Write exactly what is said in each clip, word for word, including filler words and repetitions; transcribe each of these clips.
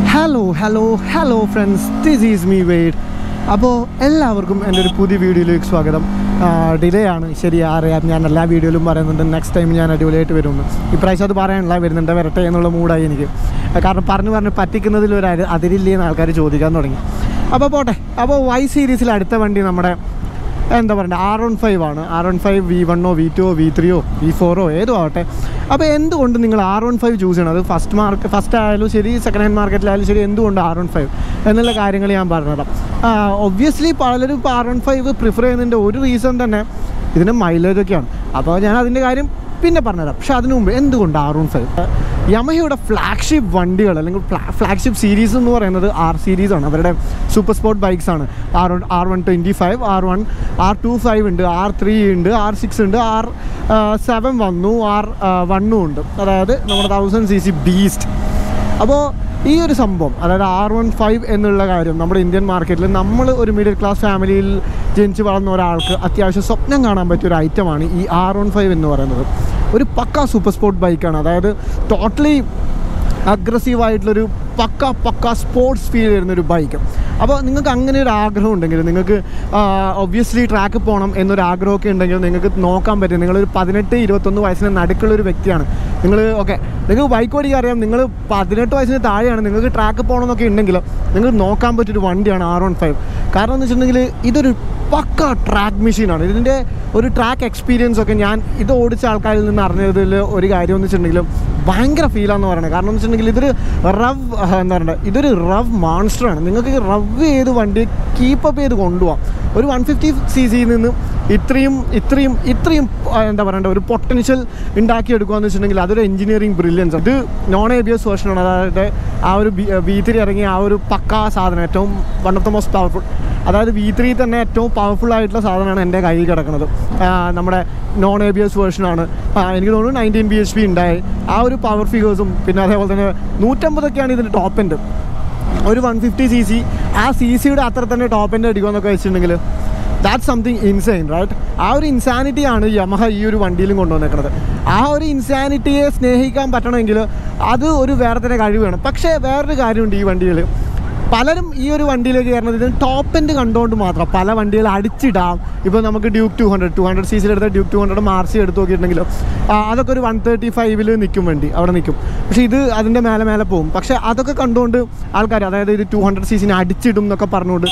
Hello, hello, hello friends, this is me Wade. അപ്പോൾ എല്ലാവർക്കും എൻ്റെ ഒരു പുതിയ വീഡിയോയിലേക്ക് സ്വാഗതം. ഡിലേ ആണ്, ശരി അറിയാം, ഞാൻ എല്ലാ വീഡിയോയിലും പറയുന്നുണ്ട് നെക്സ്റ്റ് ടൈം ഞാൻ അടിപൊളിയായിട്ട് വരുമെന്ന്. ഇപ്രാവശ്യം അത് പറയാനുള്ള വരുന്നുണ്ട്, വരട്ടെ എന്നുള്ള മൂഡായി എനിക്ക്. കാരണം പറഞ്ഞു പറഞ്ഞ് പറ്റിക്കുന്നതിൽ ഒരു അതിരില്ലേ എന്ന് ആൾക്കാർ ചോദിക്കാൻ തുടങ്ങി. അപ്പോൾ പോട്ടെ. അപ്പോൾ വൈ സീരീസിൽ അടുത്ത വണ്ടി നമ്മുടെ എന്താ പറയുക ആർ വൺ ഫൈവ് ആണ്. ആർ വൺ ഫൈവ് വി വണ്ണോ വി ടുവോ വി ത്രീയോ വി ഫോറോ ഏതോ ആവട്ടെ. അപ്പോൾ എന്തുകൊണ്ട് നിങ്ങൾ ആർ വൺ ഫൈവ് ചൂസ് ചെയ്യണം? അത് ഫസ്റ്റ് മാർക്ക് ഫസ്റ്റ് ആയാലും ശരി, സെക്കൻഡ് ഹാൻഡ് മാർക്കറ്റിലായാലും ശരി, എന്തുകൊണ്ട് ആർ വൺ ഫൈവ് എന്നുള്ള കാര്യങ്ങൾ ഞാൻ പറഞ്ഞുതരാം. ഒബ്വിയസ്ലി പലരും ഇപ്പോൾ ആർ വൺ ഫൈവ് പ്രിഫർ ചെയ്യുന്നതിൻ്റെ ഒരു റീസൺ തന്നെ ഇതിൻ്റെ മൈലേജൊക്കെയാണ്. അപ്പോൾ ഞാൻ അതിൻ്റെ കാര്യം പിന്നെ പറഞ്ഞുതരാം. പക്ഷേ അതിനു മുമ്പ് എന്തുകൊണ്ട് ആർ വൺ ഫൈവ്? യമഹയുടെ ഫ്ലാഗ്ഷിപ്പ് വണ്ടികൾ അല്ലെങ്കിൽ ഫ്ലാഗ്ഷിപ്പ് സീരീസ് എന്ന് പറയുന്നത് ആർ സീരീസാണ്. അവരുടെ സൂപ്പർ സ്പോർട്ട് ബൈക്സ് ആണ്. R one R one twenty five, R one R two five ഉണ്ട്, ആർ ത്രീ ഉണ്ട്, ആർ സിക്സ് ഉണ്ട്, ആർ സെവൻ വന്നു, ആർ വണ്ണും ഉണ്ട്. അതായത് നമ്മുടെ തൗസൻഡ് സി സി ബീസ്റ്റ്. അപ്പോൾ ഈ ഒരു സംഭവം, അതായത് ആർ വൺ ഫൈവ് എന്നുള്ള കാര്യം നമ്മുടെ ഇന്ത്യൻ മാർക്കറ്റിൽ നമ്മൾ ഒരു മിഡിൽ ക്ലാസ് ഫാമിലിയിൽ ജനിച്ച് വളർന്ന ഒരാൾക്ക് അത്യാവശ്യം സ്വപ്നം കാണാൻ പറ്റിയ ഒരു ഐറ്റമാണ് ഈ ആർ വൺ ഫൈവ് എന്ന് പറയുന്നത്. ഒരു പക്ക സൂപ്പർ സ്പോർട്ട് ബൈക്കാണ്. അതായത് ടോട്ടലി അഗ്രസീവായിട്ടുള്ളൊരു പക്ക പക്ക സ്പോർട്സ് ഫീൽ വരുന്നൊരു ബൈക്ക്. അപ്പോൾ നിങ്ങൾക്ക് അങ്ങനെ ഒരു ആഗ്രഹം ഉണ്ടെങ്കിൽ, നിങ്ങൾക്ക് ഒബ്വിയസ്ലി ട്രാക്ക് പോകണം എന്നൊരു ആഗ്രഹമൊക്കെ ഉണ്ടെങ്കിൽ നിങ്ങൾക്ക് നോക്കാൻ പറ്റും. നിങ്ങളൊരു പതിനെട്ട് ഇരുപത്തൊന്ന് വയസ്സിന് നടുക്കുള്ളൊരു വ്യക്തിയാണ് നിങ്ങൾ. ഓക്കെ, നിങ്ങൾക്ക് ബൈക്ക് ഓടിക്കാൻ അറിയാം, നിങ്ങൾ പതിനെട്ട് വയസ്സിന് താഴെയാണ്, നിങ്ങൾക്ക് ട്രാക്ക് പോകണമെന്നൊക്കെ ഉണ്ടെങ്കിൽ നിങ്ങൾക്ക് നോക്കാൻ പറ്റിയൊരു വണ്ടിയാണ് ആർ വൺ ഫൈവ്. കാരണം എന്ന് വെച്ചിട്ടുണ്ടെങ്കിൽ ഇതൊരു പക്ക ട്രാക്ക് മെഷീനാണ്. ഇതിൻ്റെ ഒരു ട്രാക്ക് എക്സ്പീരിയൻസ് ഒക്കെ ഞാൻ ഇത് ഓടിച്ച ആൾക്കാരിൽ നിന്ന് അറിഞ്ഞതിൽ ഒരു കാര്യം എന്ന് വെച്ചിട്ടുണ്ടെങ്കിലും ഭയങ്കര ഫീലാന്ന് പറയുന്നത്. കാരണം എന്ന് വെച്ചിട്ടുണ്ടെങ്കിൽ ഇതൊരു റവ് എന്താ പറയുക, ഇതൊരു റവ് മോൺസ്റ്ററാണ്. നിങ്ങൾക്ക് റവ് ചെയ്ത് വണ്ടി കീപ്പപ്പ് ചെയ്ത് കൊണ്ടുപോകാം. ഒരു വൺ ഫിഫ്റ്റി സി സിയിൽ നിന്ന് ഇത്രയും ഇത്രയും ഇത്രയും എന്താ പറയണ്ട ഒരു പൊട്ടൻഷ്യൽ ഉണ്ടാക്കിയെടുക്കുക എന്ന് വെച്ചിട്ടുണ്ടെങ്കിൽ അതൊരു എഞ്ചിനീയറിംഗ് ബ്രില്യൻസ്. ഇത് നോൺ എ ബി എസ് വേർഷനാണ്. അതായത് ആ ഒരു വി ത്രീ ഇറങ്ങിയ ആ ഒരു പക്കാ സാധനം, ഏറ്റവും one of the most powerful, അതായത് വി ത്രീ തന്നെ ഏറ്റവും പവർഫുൾ ആയിട്ടുള്ള സാധനമാണ് എൻ്റെ കയ്യിൽ കിടക്കുന്നത്. നമ്മുടെ നോൺ എ ബി എസ് വേർഷനാണ്. എനിക്ക് തോന്നുന്നു നയൻറ്റീൻ ബി എച്ച് പി ഉണ്ടായി. ആ ഒരു പവർ ഫിഗേഴ്സും പിന്നെ അതേപോലെ തന്നെ നൂറ്റമ്പതൊക്കെയാണ് ഇതിൻ്റെ ടോപ്പ് എൻഡ്. ഒരു വൺ ഫിഫ്റ്റി സി സി ആ സി സിയുടെ അത്ര തന്നെ ടോപ്പ് എൻഡ് അടിക്കുമെന്നൊക്കെ വെച്ചിട്ടുണ്ടെങ്കിൽ ദാറ്റ് സംതിങ് ഇൻസൈൻ, റൈറ്റ്? ആ ഒരു ഇൻസാനിറ്റിയാണ് യമഹ ഈ ഒരു വണ്ടിയിലും കൊണ്ടുവന്നേക്കുന്നത്. ആ ഒരു ഇൻസാനിറ്റിയെ സ്നേഹിക്കാൻ പറ്റണമെങ്കിൽ അത് ഒരു വേറെ തന്നെ കഴിവ് വേണം. പക്ഷേ വേറൊരു കാര്യമുണ്ട് ഈ വണ്ടിയിൽ. പലരും ഈ ഒരു വണ്ടിയിലേക്ക് കയറുന്നത് ഇതിന് ടോപ്പ് എൻഡ് കണ്ടുകൊണ്ട് മാത്രം. പല വണ്ടികൾ അടിച്ചിടാം. ഇപ്പോൾ നമുക്ക് Duke two hundred two hundred C സിയിൽ എടുത്ത ഡ്യൂക്ക് ടു ഹൺഡ്രഡ് മാർസി എടുത്ത് നോക്കിയിട്ടുണ്ടെങ്കിലും അതൊക്കെ ഒരു വൺ തേർട്ടി ഫൈവിൽ നിൽക്കും വണ്ടി, അവിടെ നിൽക്കും. പക്ഷേ ഇത് അതിൻ്റെ മേലെ മേലെ പോകും. പക്ഷേ അതൊക്കെ കണ്ടുകൊണ്ട് ആൾക്കാർ, അതായത് ഇത് ടു ഹൺഡ്രഡ് സി സിനെ അടിച്ചിടും എന്നൊക്കെ പറഞ്ഞുകൊണ്ട്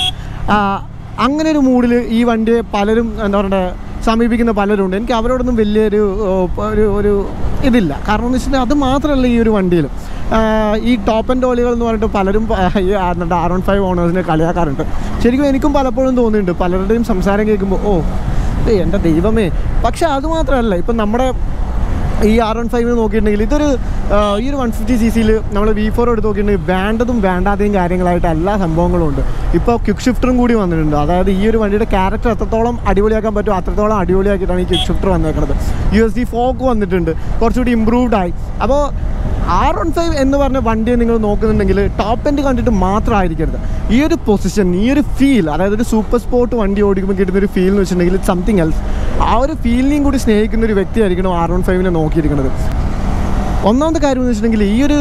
അങ്ങനെ ഒരു മൂഡിൽ ഈ വണ്ടിയെ പലരും എന്താ പറയുക സമീപിക്കുന്ന പലരുണ്ട്. എനിക്ക് അവരോടൊന്നും വലിയൊരു ഒരു ഒരു ഇതില്ല. കാരണം എന്ന് വെച്ചിട്ടുണ്ടെങ്കിൽ അത് മാത്രമല്ല ഈ ഒരു വണ്ടിയിൽ ഈ ടോപ്പ് ആൻഡ് ഡോളികൾ എന്ന് പറഞ്ഞിട്ട് പലരും ഈ ആർ വൺ ഫൈവ് ഓണേഴ്സിനെ കളിയാക്കാറുണ്ട്. ശരിക്കും എനിക്കും പലപ്പോഴും തോന്നിയിട്ടുണ്ട്, പലരുടെയും സംസാരം കേൾക്കുമ്പോൾ ഓ എൻ്റെ ദൈവമേ. പക്ഷേ അതുമാത്രമല്ല, ഇപ്പം നമ്മുടെ ഈ ആർ വൺ ഫൈവ് നോക്കിയിട്ടുണ്ടെങ്കിൽ ഇതൊരു ഈ ഒരു വൺ ഫിഫ്റ്റി സി സിയിൽ നമ്മൾ വി ഫോർ എടുത്ത് നോക്കിയിട്ടുണ്ടെങ്കിൽ വേണ്ടതും വേണ്ടാതെയും കാര്യങ്ങളായിട്ട് എല്ലാ സംഭവങ്ങളും ഉണ്ട്. ഇപ്പോൾ ക്വിക്ക് ഷിഫ്റ്ററും കൂടി വന്നിട്ടുണ്ട്. അതായത് ഈ ഒരു വണ്ടിയുടെ ക്യാരക്ടർ എത്രത്തോളം അടിപൊളിയാക്കാൻ പറ്റുമോ അത്രത്തോളം അടിപൊളിയാക്കിയിട്ടാണ് ഈ ക്വിക്ക് ഷിഫ്റ്റർ വന്നേക്കുന്നത്. യു എസ് ഡി ഫോക്ക് വന്നിട്ടുണ്ട്, കുറച്ചുകൂടി ഇമ്പ്രൂവ്ഡ് ആയി. അപ്പോൾ ആർ വൺ ഫൈവ് എന്ന് പറഞ്ഞ വണ്ടിയെ നിങ്ങൾ നോക്കുന്നുണ്ടെങ്കിൽ ടോപ്പ് എൻഡ് കണ്ടിട്ട് മാത്രമായിരിക്കരുത്. ഈ ഒരു പൊസിഷൻ, ഈ ഒരു ഫീൽ, അതായത് ഒരു സൂപ്പർ സ്പോർട്ട് വണ്ടി ഓടിക്കുമ്പോൾ കിട്ടുന്നൊരു ഫീൽ എന്ന് വെച്ചിട്ടുണ്ടെങ്കിൽ ഇറ്റ് സംതിങ് എൽസ്. ആ ഒരു ഫീലിനെയും കൂടി സ്നേഹിക്കുന്ന ഒരു വ്യക്തിയായിരിക്കണം ആർ വൺ ഫൈവിനെ നോക്കിയിരിക്കുന്നത്. ഒന്നാമത്തെ കാര്യം എന്ന് വെച്ചിട്ടുണ്ടെങ്കിൽ ഈ ഒരു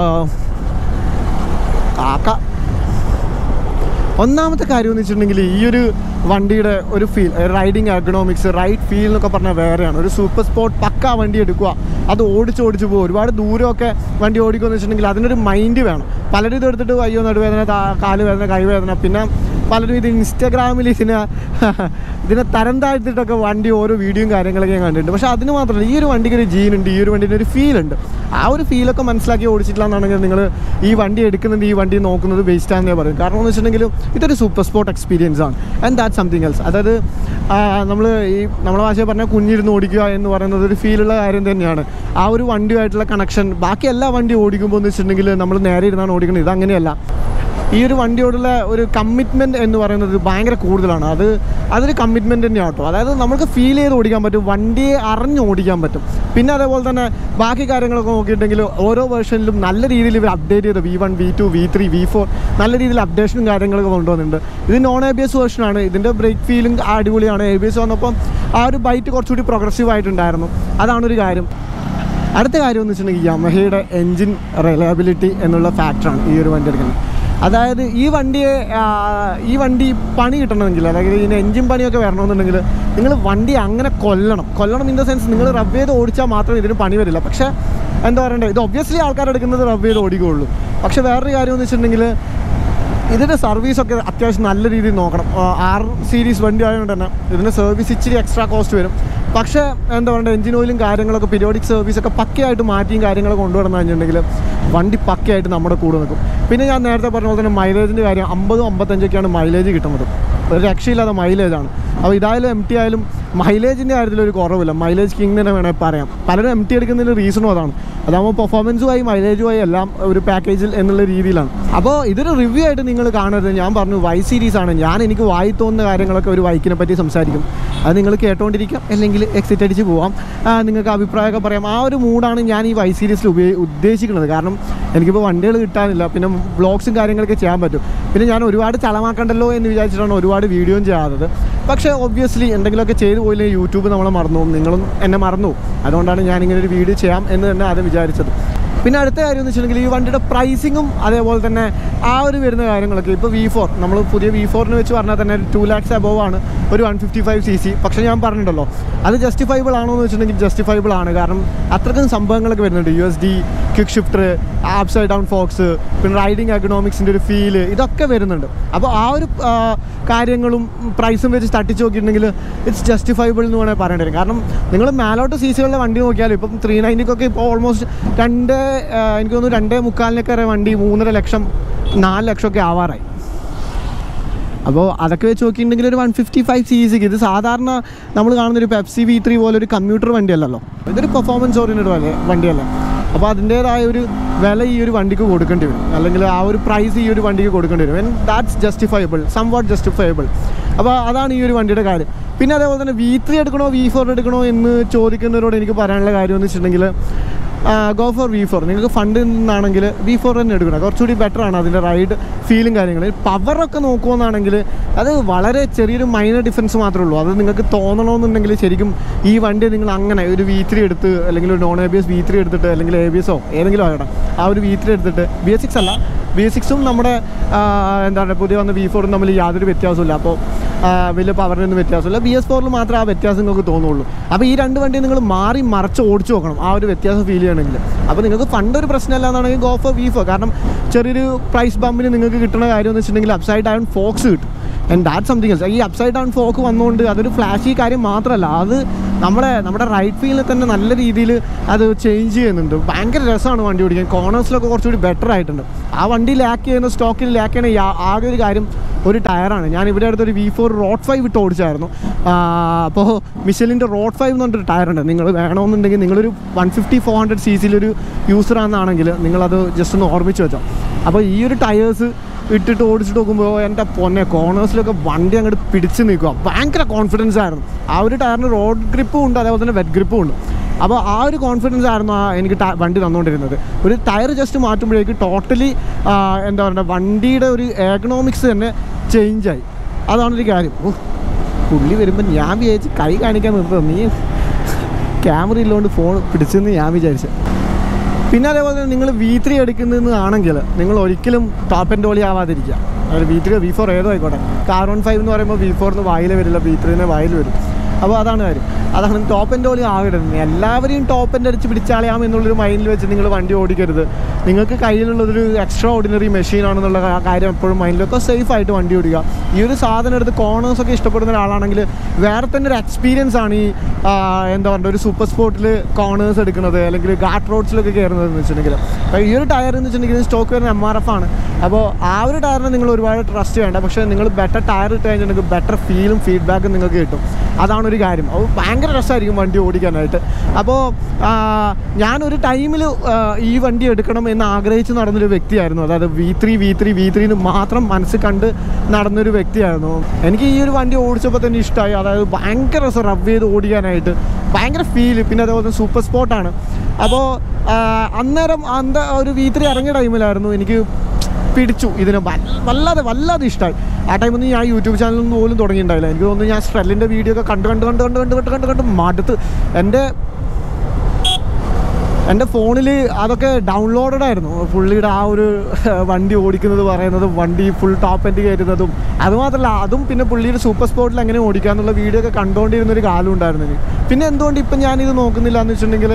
കാക്ക ഒന്നാമത്തെ കാര്യം എന്ന് വെച്ചിട്ടുണ്ടെങ്കിൽ ഈ ഒരു വണ്ടിയുടെ ഒരു feel, riding ergonomics, ride feel എന്നൊക്കെ പറഞ്ഞാൽ വേറെയാണ്. ഒരു സൂപ്പർ സ്പോർട്ട് പക്ക വണ്ടി എടുക്കുക, അത് ഓടിച്ച് ഓടിച്ച് പോകും. ഒരുപാട് ദൂരമൊക്കെ വണ്ടി ഓടിക്കുക എന്ന് വെച്ചിട്ടുണ്ടെങ്കിൽ അതിനൊരു മൈൻഡ് വേണം. പലരും ഇതെടുത്തിട്ട് അയ്യോ നടുവേദന, കാല് വേദന, കൈവേദന, പിന്നെ പലരും ഇത് ഇൻസ്റ്റാഗ്രാമിൽ ഇതിനെ ഇതിനെ തരം താഴ്ത്തിട്ടൊക്കെ വണ്ടി ഓരോ വീഡിയോയും കാര്യങ്ങളൊക്കെ ഞാൻ കണ്ടിട്ടുണ്ട്. പക്ഷേ അതിന് മാത്രമല്ല, ഈ ഒരു വണ്ടിക്ക് ഒരു ജീനുണ്ട്, ഈ ഒരു വണ്ടിൻ്റെ ഒരു ഫീലുണ്ട്. ആ ഒരു ഫീലൊക്കെ മനസ്സിലാക്കി ഓടിച്ചിട്ടില്ല എന്നാണെങ്കിൽ നിങ്ങൾ ഈ വണ്ടി എടുക്കുന്നത്, ഈ വണ്ടി നോക്കുന്നത് വേസ്റ്റാണെന്നേ പറയും. കാരണം എന്ന് വെച്ചിട്ടുണ്ടെങ്കിൽ ഇതൊരു സൂപ്പർ സ്പോർട്ട് എക്സ്പീരിയൻസ് ആണ്. And that something else. അതായത് നമ്മൾ ഈ നമ്മളെ ഭാഷയിൽ പറഞ്ഞാൽ കുഞ്ഞിരുന്ന് ഓടിക്കുക എന്ന് പറയുന്നത് ഒരു ഫീലുള്ള കാര്യം തന്നെയാണ്. ആ ഒരു വണ്ടിയുമായിട്ടുള്ള കണക്ഷൻ ബാക്കി എല്ലാ വണ്ടി ഓടിക്കുമ്പോൾ എന്ന് വെച്ചിട്ടുണ്ടെങ്കിൽ നമ്മൾ നേരെ ഇരുന്നാണ് ഓടിക്കുന്നത്. ഇതങ്ങനെയല്ല. ഈ ഒരു വണ്ടിയോടുള്ള ഒരു കമ്മിറ്റ്മെൻറ്റ് എന്ന് പറയുന്നത് ഭയങ്കര കൂടുതലാണ്. അത് അതൊരു കമ്മിറ്റ്മെൻറ്റ് തന്നെയാണ് കേട്ടോ. അതായത് നമുക്ക് ഫീൽ ചെയ്ത് ഓടിക്കാൻ പറ്റും, വണ്ടിയെ അറിഞ്ഞ് ഓടിക്കാൻ പറ്റും. പിന്നെ അതേപോലെ തന്നെ ബാക്കി കാര്യങ്ങളൊക്കെ നോക്കിയിട്ടുണ്ടെങ്കിൽ ഓരോ വേർഷനിലും നല്ല രീതിയിൽ ഇവർ അപ്ഡേറ്റ് ചെയ്ത് V one V two V three V four നല്ല രീതിയിൽ അപ്ഡേഷനും കാര്യങ്ങളൊക്കെ കൊണ്ടുവന്നിട്ടുണ്ട്. ഇത് നോൺ എ ബി എസ് വേർഷനാണ്. ഇതിൻ്റെ ബ്രേക്ക് ഫീലും അടിപൊളിയാണ്. എ ബി എസ് വന്നപ്പോൾ ആ ഒരു ബൈറ്റ് കുറച്ചുകൂടി പ്രോഗ്രസീവ് ആയിട്ടുണ്ടായിരുന്നു. അതാണൊരു കാര്യം. അടുത്ത കാര്യം എന്ന് വെച്ചിട്ടുണ്ടെങ്കിൽ യമഹയുടെ എൻജിൻ റിലയബിലിറ്റി എന്നുള്ള ഫാക്ടറാണ് ഈ ഒരു വണ്ടി എടുക്കുന്നത്. അതായത് ഈ വണ്ടിയെ ഈ വണ്ടി പണി കിട്ടണമെങ്കിൽ, അല്ലെങ്കിൽ ഇതിന് എൻജിൻ പണിയൊക്കെ വരണമെന്നുണ്ടെങ്കിൽ നിങ്ങൾ വണ്ടി അങ്ങനെ കൊല്ലണം കൊല്ലണം ഇൻ ദ സെൻസ് നിങ്ങൾ റബ് ചെയ്ത് ഓടിച്ചാൽ മാത്രമേ ഇതിന് പണി വരില്ല. പക്ഷേ എന്താ പറയണ്ടേ, ഇത് ഒബ്വിയസ്ലി ആൾക്കാർ എടുക്കുന്നത് റബ് ചെയ്ത് ഓടിക്കുകയുള്ളൂ. പക്ഷേ വേറൊരു കാര്യം എന്ന് വെച്ചിട്ടുണ്ടെങ്കിൽ ഇതിൻ്റെ സർവീസൊക്കെ അത്യാവശ്യം നല്ല രീതിയിൽ നോക്കണം. ആർ സീരീസ് വണ്ടി ആയതുകൊണ്ട് തന്നെ ഇതിന് സർവീസ് ഇച്ചിരി എക്സ്ട്രാ കോസ്റ്റ് വരും. പക്ഷേ എന്താ പറയുക, എഞ്ചിൻ ഓയിലും കാര്യങ്ങളൊക്കെ പീരിയോഡിക് സർവീസൊക്കെ പക്കയായിട്ട് മാറ്റിയും കാര്യങ്ങളൊക്കെ കൊണ്ടുവരണം കഴിഞ്ഞിട്ടുണ്ടെങ്കിൽ വണ്ടി പക്കയായിട്ട് നമ്മുടെ കൂടെ നിൽക്കും. പിന്നെ ഞാൻ നേരത്തെ പറഞ്ഞ പോലെ തന്നെ മൈലേജിൻ്റെ കാര്യം അമ്പതും അമ്പത്തഞ്ചൊക്കെയാണ് മൈലേജ് കിട്ടുന്നത്. ഒരു രക്ഷയില്ലാത്ത മൈലേജാണ്. അപ്പോൾ ഇതായാലും എം ടി ആയാലും മൈലേജിൻ്റെ കാര്യത്തിൽ ഒരു കുറവില്ല. മൈലേജ് കിങ് തന്നെ വേണമെങ്കിൽ പറയാം. പലരും എം ടി എടുക്കുന്നതിന് റീസണും അതാണ്. അതാകുമ്പോൾ പെർഫോമൻസുമായി മൈലേജുമായി എല്ലാം ഒരു പാക്കേജിൽ എന്നുള്ള രീതിയിലാണ്. അപ്പോൾ ഇതൊരു റിവ്യൂ ആയിട്ട് നിങ്ങൾ കാണരുത്. ഞാൻ പറഞ്ഞു വൈ സീരീസാണ്. ഞാൻ എനിക്ക് വായി തോന്നുന്ന കാര്യങ്ങളൊക്കെ ഒരു ബൈക്കിനെ പറ്റി സംസാരിക്കും. അത് നിങ്ങൾ കേട്ടോണ്ടിരിക്കാം, അല്ലെങ്കിൽ എക്സിറ്റ് അടിച്ച് പോവാം, നിങ്ങൾക്ക് അഭിപ്രായമൊക്കെ പറയാം. ആ ഒരു മൂഡാണ് ഞാൻ ഈ വൈ സീരീസിൽ ഉപയോഗി ഉദ്ദേശിക്കുന്നത്. കാരണം എനിക്കിപ്പോൾ വണ്ടികൾ കിട്ടാനില്ല, പിന്നെ വ്ളോഗ്സും കാര്യങ്ങളൊക്കെ ചെയ്യാൻ പറ്റും. പിന്നെ ഞാൻ ഒരുപാട് ചളമാക്കണ്ടല്ലോ എന്ന് വിചാരിച്ചിട്ടാണ് ഒരുപാട് വീഡിയോയും ചെയ്യാത്തത്. പക്ഷേ ഒബ്വിയസ്ലി എന്തെങ്കിലുമൊക്കെ ചെയ്തു പോയില്ലെങ്കിൽ യൂട്യൂബ് നമ്മളെ മറന്നു പോകും, നിങ്ങളും എന്നെ മറന്നു. അതുകൊണ്ടാണ് ഞാനിങ്ങനെ ഒരു വീഡിയോ ചെയ്യാം എന്ന് തന്നെ ആദ്യം വിചാരിച്ചത്. പിന്നെ അടുത്ത കാര്യം എന്ന് വെച്ചിട്ടുണ്ടെങ്കിൽ ഈ വണ്ടിയുടെ പ്രൈസിങ്ങും അതേപോലെ തന്നെ ആ ഒരു വരുന്ന കാര്യങ്ങളൊക്കെ. ഇപ്പോൾ വി ഫോർ നമ്മൾ പുതിയ വി ഫോറിന് വെച്ച് പറഞ്ഞാൽ തന്നെ ടു ലാക്സ് അബോവ് ആണ് ഒരു one fifty five C C. പക്ഷേ ഞാൻ പറഞ്ഞിട്ടുണ്ടല്ലോ അത് ജസ്റ്റിഫൈബിൾ ആണോ എന്ന് വെച്ചിട്ടുണ്ടെങ്കിൽ ജസ്റ്റിഫൈബിൾ ആണ്. കാരണം അത്രയ്ക്കും സംഭവങ്ങളൊക്കെ വരുന്നുണ്ട്. U S D, quick shifter, upside down forks, പിന്നെ റൈഡിങ് എക്കണോമിക്സിൻ്റെ ഒരു ഫീല്, ഇതൊക്കെ വരുന്നുണ്ട്. അപ്പോൾ ആ ഒരു കാര്യങ്ങളും പ്രൈസും വെച്ച് തട്ടിച്ച് നോക്കിയിട്ടുണ്ടെങ്കിൽ ഇറ്റ്സ് ജസ്റ്റിഫൈബിൾ എന്ന് വേണമെങ്കിൽ പറയേണ്ടി വരും. കാരണം നിങ്ങൾ മേലോട്ട് സി സികളുടെ വണ്ടി നോക്കിയാലും ഇപ്പം ത്രീ നയൻറ്റിക്കൊക്കെ ഇപ്പോൾ ഓൾമോസ്റ്റ് രണ്ട് എനിക്ക് തോന്നുന്നു രണ്ടേ മുക്കാലിനൊക്കെ വണ്ടി മൂന്നര ലക്ഷം നാല് ലക്ഷമൊക്കെ ആവാറായി. അപ്പോൾ അതൊക്കെ വെച്ച് നോക്കിയിട്ടുണ്ടെങ്കിൽ ഒരു വൺ ഫിഫ്റ്റി ഫൈവ് സി സിക്ക് ഇത് സാധാരണ നമ്മൾ കാണുന്നൊരു പെപ്സി വി ത്രീ പോലെ ഒരു കമ്മ്യൂട്ടർ വണ്ടിയല്ലല്ലോ, ഇതൊരു പെർഫോമൻസ് ഓറിയൻറ്റഡ് വല്ല വണ്ടിയല്ല. അപ്പോൾ അതിൻ്റേതായ ഒരു വില ഈ ഒരു വണ്ടിക്ക് കൊടുക്കേണ്ടി വരും, അല്ലെങ്കിൽ ആ ഒരു പ്രൈസ് ഈ ഒരു വണ്ടിക്ക് കൊടുക്കേണ്ടി വരും. And that's justifiable, somewhat justifiable. അപ്പോൾ അതാണ് ഈ ഒരു വണ്ടിയുടെ കാര്യം. പിന്നെ അതേപോലെ തന്നെ വി ത്രീ എടുക്കണോ വി ഫോർ എടുക്കണോ എന്ന് ചോദിക്കുന്നവരോട് എനിക്ക് പറയാനുള്ള കാര്യം എന്ന് വെച്ചിട്ടുണ്ടെങ്കിൽ ഗോ ഫോർ വി ഫോർ. നിങ്ങൾക്ക് ഫണ്ട് നിന്നാണെങ്കിൽ വി ഫോർ തന്നെ എടുക്കണം, കുറച്ചുകൂടി ബെറ്ററാണ് അതിൻ്റെ റൈഡ് ഫീലും കാര്യങ്ങളും. പവറൊക്കെ നോക്കുമെന്നാണെങ്കിൽ അത് വളരെ ചെറിയൊരു മൈനർ ഡിഫറൻസ് മാത്രമേ ഉള്ളൂ. അത് നിങ്ങൾക്ക് തോന്നണമെന്നുണ്ടെങ്കിൽ ശരിക്കും ഈ വണ്ടി നിങ്ങൾ അങ്ങനെ ഒരു വി ത്രീ എടുത്ത്, അല്ലെങ്കിൽ ഒരു non A B S V three എടുത്തിട്ട്, അല്ലെങ്കിൽ എ ബി എസോ ഏതെങ്കിലും ആകണം, ആ ഒരു വി ത്രീ എടുത്തിട്ട്, ബി എസ് സിക്സ് അല്ല ബി എസ് സിക്സും നമ്മുടെ എന്താണ് പുതിയ വന്ന വി ഫോറും തമ്മിൽ യാതൊരു വ്യത്യാസമില്ല. അപ്പോൾ വലിയ പവറിനൊന്നും വ്യത്യാസമില്ല. ബി എസ് ഫോറിൽ മാത്രമേ ആ വ്യത്യാസം നിങ്ങൾക്ക് തോന്നുള്ളൂ. അപ്പോൾ ഈ രണ്ട് വണ്ടി നിങ്ങൾ മാറി മറിച്ച് ഓടിച്ച് നോക്കണം ആ ഒരു വ്യത്യാസം ഫീൽ ചെയ്യണമെങ്കിൽ. അപ്പോൾ നിങ്ങൾക്ക് ഫണ്ട് ഒരു പ്രശ്നമല്ല എന്നാണെങ്കിൽ ഗോ ഫോർ വി ഫോർ. കാരണം ചെറിയൊരു പ്രൈസ് ബമ്പിന് നിങ്ങൾക്ക് കിട്ടുന്ന കാര്യം എന്ന് വെച്ചിട്ടുണ്ടെങ്കിൽ അപ്സൈഡ് ഡൗൺ ഫോക്സ് കിട്ടും. And that something else. ഈ അപ്സൈഡ് ഡൗൺ ഫോക്ക് വന്നുകൊണ്ട് അതൊരു ഫ്ലാഷി കാര്യം മാത്രമല്ല, അത് നമ്മുടെ നമ്മുടെ റൈറ്റ് ഫീലിൽ തന്നെ നല്ല രീതിയിൽ അത് ചേഞ്ച് ചെയ്യുന്നുണ്ട്. ഭയങ്കര രസമാണ് വണ്ടി ഓടിക്കാൻ. കോർണേഴ്സിലൊക്കെ കുറച്ചുകൂടി ബെറ്റർ ആയിട്ടുണ്ട്. ആ വണ്ടി ലാക്ക് ചെയ്യുന്ന സ്റ്റോക്കിൽ ലാക്ക് ചെയ്യണ ആകെ ഒരു കാര്യം ഒരു ടയറാണ്. ഞാൻ ഇവിടെ അടുത്തൊരു വി ഫോർ റോഡ് ഫൈവ് ഇട്ട് ഓടിച്ചായിരുന്നു. അപ്പോൾ മിഷലിൻ്റെ റോഡ് ഫൈവ് എന്ന് പറഞ്ഞൊരു ടയറുണ്ട്. നിങ്ങൾ വേണമെന്നുണ്ടെങ്കിൽ നിങ്ങളൊരു one fifty four hundred C സിയിലൊരു യൂസറാണെന്നാണെങ്കിൽ നിങ്ങളത് ജസ്റ്റ് ഒന്ന് ഓർമ്മിച്ച് വെച്ചോ. അപ്പോൾ ഈ ഒരു ടയേഴ്സ് ഇട്ടിട്ട് ഓടിച്ചിട്ട് നോക്കുമ്പോൾ എൻ്റെ പൊന്നെ കോർണേഴ്സിലൊക്കെ വണ്ടി അങ്ങോട്ട് പിടിച്ച് നിൽക്കുക. ഭയങ്കര കോൺഫിഡൻസ് ആയിരുന്നു. ആ ഒരു ടയറിന് റോഡ് ഗ്രിപ്പും ഉണ്ട്, അതേപോലെ തന്നെ വെറ്റ് ഗ്രിപ്പും ഉണ്ട്. അപ്പോൾ ആ ഒരു കോൺഫിഡൻസ് ആയിരുന്നു ആ എനിക്ക് വണ്ടി തന്നുകൊണ്ടിരുന്നത്. ഒരു ടയർ ജസ്റ്റ് മാറ്റുമ്പോഴേക്ക് ടോട്ടലി എന്താ പറയുക വണ്ടിയുടെ ഒരു എക്കണോമിക്സ് തന്നെ ചേഞ്ചായി. അതാണൊരു കാര്യം. ഓ പുള്ളി വരുമ്പോൾ ഞാൻ വിചാരിച്ച് കൈ കാണിക്കാൻ നിർത്തുക, നീ ക്യാമറ ഇല്ലോണ്ട് ഫോൺ പിടിച്ചെന്ന് ഞാൻ വിചാരിച്ചു. പിന്നെ അതേപോലെ തന്നെ നിങ്ങൾ വി ത്രീ എടുക്കുന്നതാണെങ്കിൽ നിങ്ങൾ ഒരിക്കലും ടോപ്പ് ആൻഡ് ഡോളി ആവാതിരിക്കുക. അതായത് വി ത്രീ വി ഫോർ ഏതോ ആയിക്കോട്ടെ. ആർ വൺ ഫൈവ് എന്ന് പറയുമ്പോൾ വി ഫോറിന് വായിൽ വരില്ല, വി ത്രീന് വായിൽ വരും. അപ്പോൾ അതാണ് കാര്യം. അതാണ് ടോപ്പ് ആൻഡ് ഡോളി ആകരുത്. എല്ലാവരെയും ടോപ്പ് ആൻഡ് അടിച്ച് പിടിച്ചാളയാം എന്നുള്ളൊരു മൈൻഡിൽ വെച്ച് നിങ്ങൾ വണ്ടി ഓടിക്കരുത്. നിങ്ങൾക്ക് കയ്യിലുള്ളതൊരു എക്സ്ട്രാ ഓർഡിനറി മെഷീനാണെന്നുള്ള കാര്യം എപ്പോഴും മൈൻഡിലൊക്കെ സേഫായിട്ട് വണ്ടി ഓടിക്കുക. ഈ ഒരു സാധനം എടുത്ത് കോർണേഴ്സൊക്കെ ഇഷ്ടപ്പെടുന്ന ഒരാളാണെങ്കിൽ വേറെ തന്നെ ഒരു എക്സ്പീരിയൻസ് ആണ് ഈ എന്താ പറയുക ഒരു സൂപ്പർ സ്പോർട്ടിൽ കോർണേഴ്സ് എടുക്കുന്നത്, അല്ലെങ്കിൽ ഗാട്ട് റോഡ്സിലൊക്കെ കയറുന്നത് എന്ന് വെച്ചിട്ടുണ്ടെങ്കിൽ. അപ്പോൾ ഈ ഒരു ടയർ എന്ന് വെച്ചിട്ടുണ്ടെങ്കിൽ സ്റ്റോക്ക് വരുന്ന എം ആർ എഫ് ആണ്. അപ്പോൾ ആ ഒരു ടയറിനെ നിങ്ങൾ ഒരുപാട് ട്രസ്റ്റ് ചെയ്യേണ്ട. പക്ഷേ നിങ്ങൾ ബെറ്റർ ടയർ ഇട്ട് കഴിഞ്ഞിട്ടുണ്ടെങ്കിൽ ബെറ്റർ ഫീലും ഫീഡ്ബാക്കും നിങ്ങൾക്ക് കിട്ടും. അതാണൊരു കാര്യം. അപ്പോൾ ഭയങ്കര രസമായിരിക്കും വണ്ടി ഓടിക്കാനായിട്ട്. അപ്പോൾ ഞാനൊരു ടൈമിൽ ഈ വണ്ടി എടുക്കണം എന്ന് ആഗ്രഹിച്ച് നടന്നൊരു വ്യക്തിയായിരുന്നു. അതായത് V three V three V ത്രീന്ന് മാത്രം മനസ്സിൽ കണ്ട് നടന്നൊരു വ്യക്തിയായിരുന്നു. എനിക്ക് ഈ ഒരു വണ്ടി ഓടിച്ചപ്പോൾ തന്നെ ഇഷ്ടമായി. അതായത് ഭയങ്കര രസം റബ് ചെയ്ത് ഓടിക്കാനായിട്ട്, ഭയങ്കര ഫീല്. പിന്നെ അതേപോലെ സൂപ്പർ സ്പോർട്ടാണ്. അപ്പോൾ അന്നേരം അന്ത ഒരു വി ത്രീ ഇറങ്ങിയ ടൈമിലായിരുന്നു എനിക്ക് പിടിച്ചു ഇതിനെ വല്ലാതെ വല്ലാതെ ഇഷ്ടമായി. ആ ടൈമൊന്നും ഞാൻ യൂട്യൂബ് ചാനലൊന്നും പോലും തുടങ്ങിയിട്ടുണ്ടായില്ല. എനിക്ക് തോന്നുന്നു ഞാൻ സ്ട്രെല്ലിൻ്റെ വീഡിയോ ഒക്കെ കണ്ട് കണ്ട് കണ്ട് കണ്ട് കണ്ട് കണ്ട് കണ്ട് കണ്ട് മടുത്ത് എൻ്റെ എൻ്റെ ഫോണിൽ അതൊക്കെ ഡൗൺലോഡഡ് ആയിരുന്നു. പുള്ളിയുടെ ആ ഒരു വണ്ടി ഓടിക്കുന്നത് പറയുന്നതും വണ്ടി ഫുൾ ടോപ്പ് എൻഡ് കയറ്റുന്നതും അതുമാത്രമല്ല അതും പിന്നെ പുള്ളിയുടെ സൂപ്പർ സ്പോർട്ടിൽ എങ്ങനെ ഓടിക്കുക എന്നുള്ള വീഡിയോ ഒക്കെ കണ്ടുകൊണ്ടിരുന്നൊരു കാലം ഉണ്ടായിരുന്നു എനിക്ക്. പിന്നെ എന്തുകൊണ്ട് ഇപ്പം ഞാനിത് നോക്കുന്നില്ല എന്ന് വെച്ചിട്ടുണ്ടെങ്കിൽ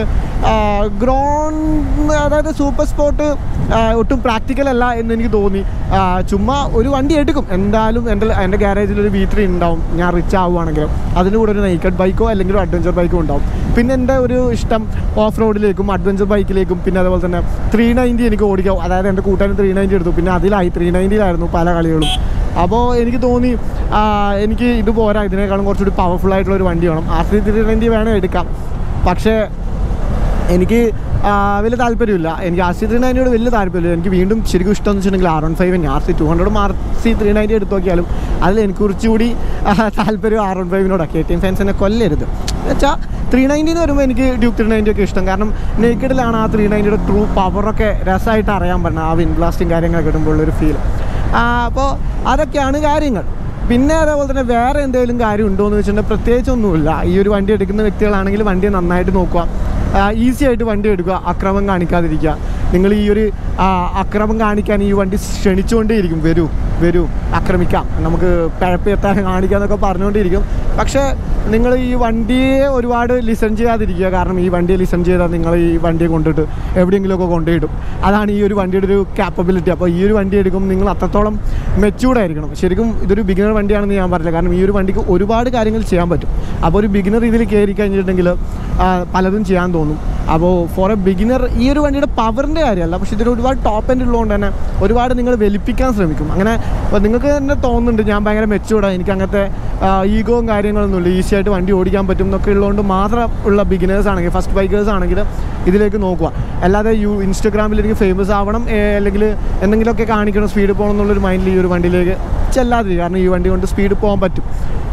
ഗ്രൗണ്ട് അതായത് സൂപ്പർ സ്പോർട്ട് ഒട്ടും പ്രാക്ടിക്കൽ അല്ല എന്ന് എനിക്ക് തോന്നി. ചുമ്മാ ഒരു വണ്ടി എടുക്കും എന്തായാലും. എൻ്റെ എൻ്റെ ഗ്യാരേജിൽ ഒരു വി ത്രീ ഉണ്ടാവും ഞാൻ റിച്ച് ആവുകയാണെങ്കിലും. അതിന് കൂടെ ഒരു നെയ്ക്കഡ് ബൈക്കോ അല്ലെങ്കിൽ ഒരു അഡ്വഞ്ചർ ബൈക്കോ ഉണ്ടാവും. പിന്നെ എൻ്റെ ഒരു ഇഷ്ടം ഓഫ് റോഡിലേക്കും അഡ്വഞ്ചർ ബൈക്കിലേക്കും പിന്നെ അതുപോലെ തന്നെ ത്രീ നയൻറ്റി എനിക്ക് ഓടിക്കാം. അതായത് എൻ്റെ കൂട്ടുകാരൻ ത്രീ നയൻറ്റി എടുത്തു, പിന്നെ അതിലായി ത്രീ നയൻറ്റിയിലായിരുന്നു പല കളികളും. അപ്പോൾ എനിക്ക് തോന്നി എനിക്ക് ഇത് പോരാ, ഇതിനേക്കാളും കുറച്ചുകൂടി പവർഫുൾ ആയിട്ടുള്ള ഒരു വണ്ടി വേണം. ആർ ത്രീ നയൻറ്റി വേണം എടുക്കാം, പക്ഷേ എനിക്ക് വലിയ താല്പര്യമില്ല. എനിക്ക് ആർ സി ത്രീ നയൻറ്റിയോട് വലിയ താല്പര്യമില്ല. എനിക്ക് വീണ്ടും ശരിക്കും ഇഷ്ടം എന്ന് വെച്ചിട്ടുണ്ടെങ്കിൽ R one five R C two ഹൺഡ്രഡും ആർ സി ത്രീ നയൻറ്റി എടുത്ത് നോക്കിയാലും അതിൽ എനിക്ക് കുറച്ചുകൂടി താല്പര്യം ആർ വൺ ഫൈവിനോടൊക്കെ. കെ ടി എം ഫാൻസിനെ കൊല്ലരുത് വെച്ചാൽ ത്രീ നയൻറ്റി എന്ന് പറയുമ്പോൾ എനിക്ക് ഡ്യൂക്ക് ത്രീ നയൻറ്റി ഒക്കെ ഇഷ്ടം. കാരണം നേക്കഡിലാണ് ആ ത്രീ നയൻറ്റിയുടെ ട്രൂ പവറൊക്കെ രസമായിട്ട് അറിയാൻ പറ്റുന്നത്. ആ വിൻ ബ്ലാസ്റ്റിങ് കാര്യങ്ങളൊക്കെ ഇടുമ്പോൾ ഉള്ളൊരു ഫീൽ. അപ്പോൾ അതൊക്കെയാണ് കാര്യങ്ങൾ. പിന്നെ അതേപോലെ തന്നെ വേറെ എന്തെങ്കിലും കാര്യം ഉണ്ടോ എന്ന് വെച്ചിട്ടുണ്ടെങ്കിൽ പ്രത്യേകിച്ചൊന്നുമില്ല. ഈ ഒരു വണ്ടി എടുക്കുന്ന വ്യക്തികളാണെങ്കിൽ വണ്ടിയെ നന്നായിട്ട് നോക്കുക, ഈസി ആയിട്ട് വണ്ടി എടുക്കുക, അക്രമം കാണിക്കാതിരിക്കുക. നിങ്ങൾ ഈ ഒരു അക്രമം കാണിക്കാൻ ഈ വണ്ടി ക്ഷണിച്ചുകൊണ്ടേയിരിക്കും, വരൂ വരൂ ആക്രമിക്കാം, നമുക്ക് പിഴപ്പെത്താൻ കാണിക്കാം എന്നൊക്കെ പറഞ്ഞുകൊണ്ടിരിക്കും. പക്ഷേ നിങ്ങൾ ഈ വണ്ടിയെ ഒരുപാട് ലിസൺ ചെയ്യാതിരിക്കുക. കാരണം ഈ വണ്ടിയെ ലിസൺ ചെയ്താൽ നിങ്ങൾ ഈ വണ്ടിയെ കൊണ്ടിട്ട് എവിടെയെങ്കിലുമൊക്കെ കൊണ്ടുപോയിടും. അതാണ് ഈ ഒരു വണ്ടിയുടെ ഒരു ക്യാപ്പബിലിറ്റി. അപ്പോൾ ഈ ഒരു വണ്ടി എടുക്കും നിങ്ങൾ അത്രത്തോളം മെച്ചൂർഡായിരിക്കണം. ശരിക്കും ഇതൊരു ബിഗിനർ വണ്ടിയാണെന്ന് ഞാൻ പറഞ്ഞില്ല. കാരണം ഈ ഒരു വണ്ടിക്ക് ഒരുപാട് കാര്യങ്ങൾ ചെയ്യാൻ പറ്റും. അപ്പോൾ ഒരു ബിഗിനർ ഇതിൽ കയറി കഴിഞ്ഞിട്ടുണ്ടെങ്കിൽ പലതും ചെയ്യാൻ തോന്നും. അപ്പോൾ ഫോർ എ ബിഗിനർ ഈ ഒരു വണ്ടിയുടെ പവറിൻ്റെ കാര്യമല്ല, പക്ഷേ ഇതിന് ഒരുപാട് ടോപ്പ് എൻഡ് ഉള്ളതുകൊണ്ട് തന്നെ ഒരുപാട് നിങ്ങൾ വലിപ്പിക്കാൻ ശ്രമിക്കും. അങ്ങനെ നിങ്ങൾക്ക് തന്നെ തോന്നുന്നുണ്ട് ഞാൻ ഭയങ്കര മെച്ചൂർഡാണ്, എനിക്ക് അങ്ങനത്തെ ഈഗോയും കാര്യങ്ങളൊന്നുമില്ല, ഈസി ആയിട്ട് വണ്ടി ഓടിക്കാൻ പറ്റും എന്നൊക്കെ ഉള്ളതുകൊണ്ട് മാത്രം ഉള്ള ബിഗിനേഴ്സ് ആണെങ്കിൽ, ഫസ്റ്റ് ബൈക്കേഴ്സ് ആണെങ്കിൽ ഇതിലേക്ക് നോക്കുക. അല്ലാതെ യു ഇൻസ്റ്റഗ്രാമിൽ എനിക്ക് ഫേമസ് ആവണം അല്ലെങ്കിൽ എന്തെങ്കിലുമൊക്കെ കാണിക്കണം, സ്പീഡ് പോകണം എന്നുള്ളൊരു മൈൻഡിൽ ഈ ഒരു വണ്ടിയിലേക്ക് ചെല്ലാതിരിക്കുക. കാരണം ഈ വണ്ടി കൊണ്ട് സ്പീഡ് പോകാൻ പറ്റും.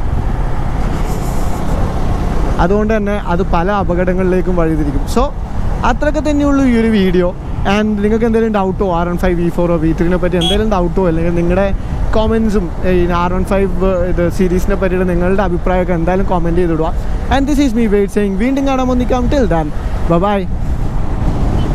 അതുകൊണ്ട് തന്നെ അത് പല അപകടങ്ങളിലേക്കും വഴിതിരിക്കും. സോ അത്രയൊക്കെ തന്നെയുള്ളൂ ഈ ഒരു വീഡിയോ. ആൻഡ് നിങ്ങൾക്ക് എന്തെങ്കിലും ഡൗട്ടോ ആർ വൺ ഫൈവ് വി ഫോറോ വി ത്രീനെ പറ്റി എന്തെങ്കിലും ഡൗട്ടോ അല്ലെങ്കിൽ നിങ്ങളുടെ കോമെൻസും ഈ ആർ വൺ ഫൈവ് ഇത് സീരീസിനെ പറ്റിയിട്ട് നിങ്ങളുടെ അഭിപ്രായമൊക്കെ എന്തായാലും കോമെൻറ്റ് ചെയ്തിടുക. And this is me wait saying. വീണ്ടും കാണാൻ വന്നിക്കാം. Till than by.